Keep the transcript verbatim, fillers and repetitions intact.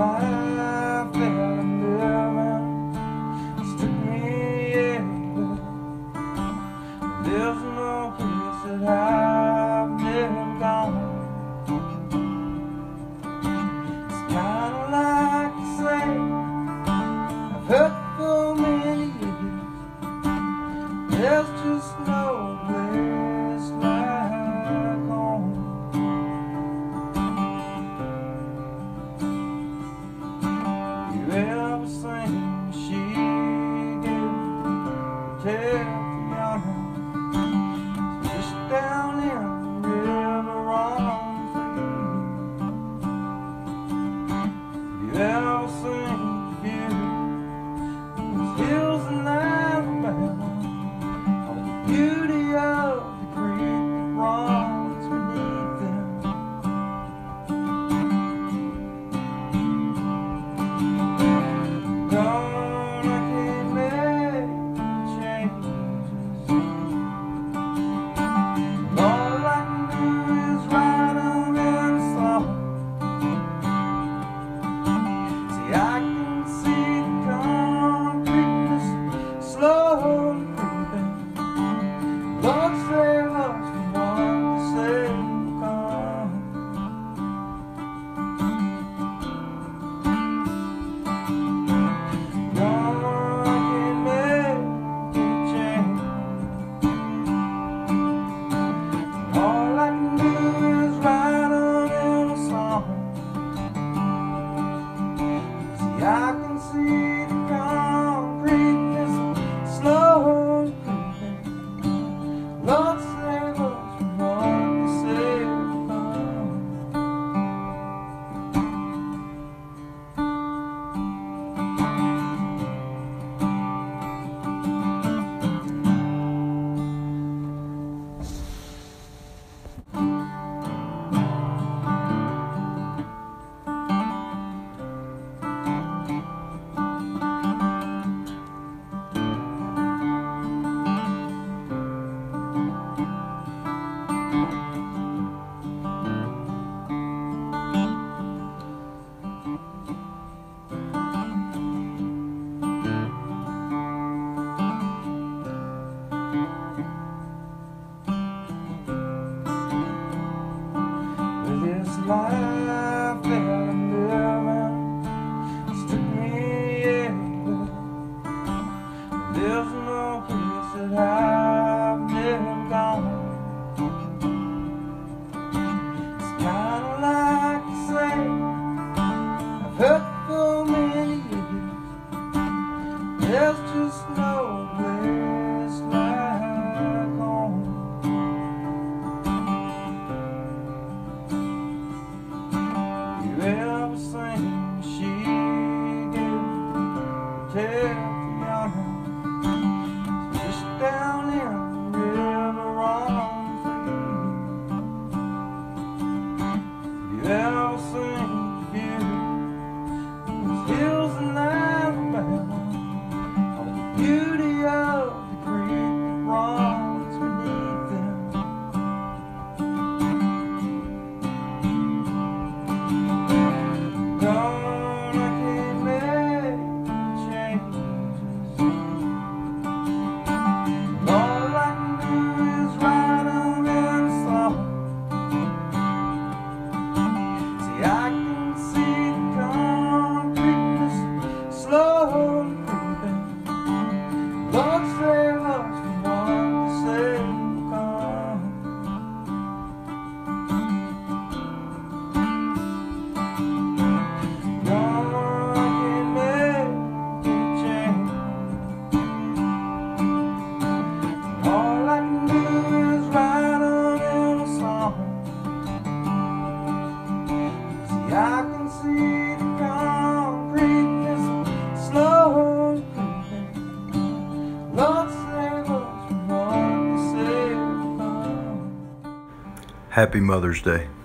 life that I'm living took me everywhere. There's no place that I've never gone. It's kinda like the same I've heard for many years. There's just no place like home. You ever seen she gave tell Fiona just down in the river running free? You ever seen beauty? Those hills in Alabama, all the beauty of the creek that runs beneath them. Gone, I can't make changes. All I can do is write them in a song. See, I can see the concreteness slowly creeping. Lord save us from what the save will come. Gone, I can't make a change. All I can do is write them in a song. See, I can see the concreteness slowly creeping. Lord save us from what the save will come. This life that I'm living took me everywhere. There's no place that I've never gone. It's kinda like the same I've heard for many years. There's just no place like home. You ever seen she gave tell Fiona just down in the river running free? You ever seen beauty? Those hills in Alabama, all the beauty of the creek that runs beneath them. Gone, I can't make changes. All I can do is write them in a song. See, I can see the concreteness slowly creeping. Lord save us from what the save will come. Gone, I can't make a change. All I can do is write them in a song. See, I can see the concreteness slowly creeping. Lord save us from what the save will come. Happy Mother's Day.